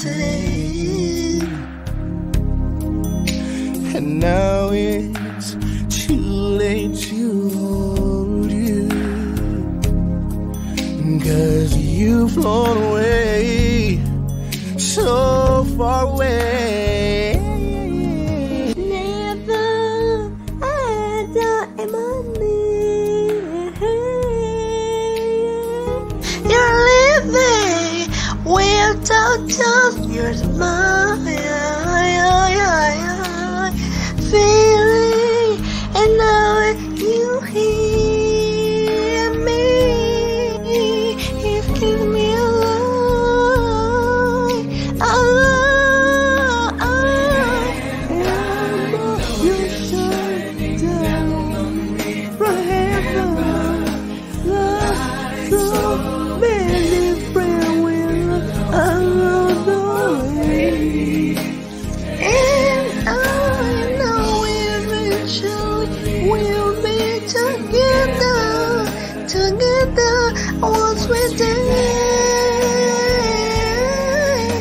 say. And now it's too late to hold you, 'cause you've flown away, so far away. Never had a money. You're living without just your smile. Feeling, and now you hear me. You've given me a lie. You shut down from heaven. Love so many friends will along the way. And I know eventually we'll be together once we're dead.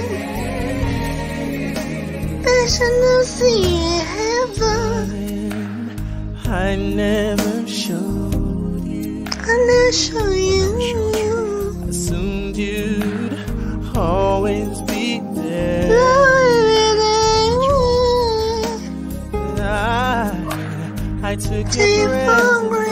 Passion to see heaven. I never showed you, I never show you. assumed you'd always be there. I took it for granted.